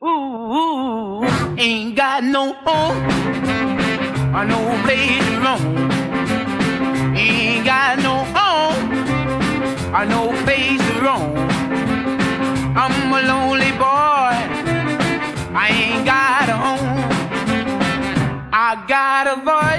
Ain't got no home or no place to roam. Ain't got no home or no place to roam. I'm a lonely boy, I ain't got a home. I got a voice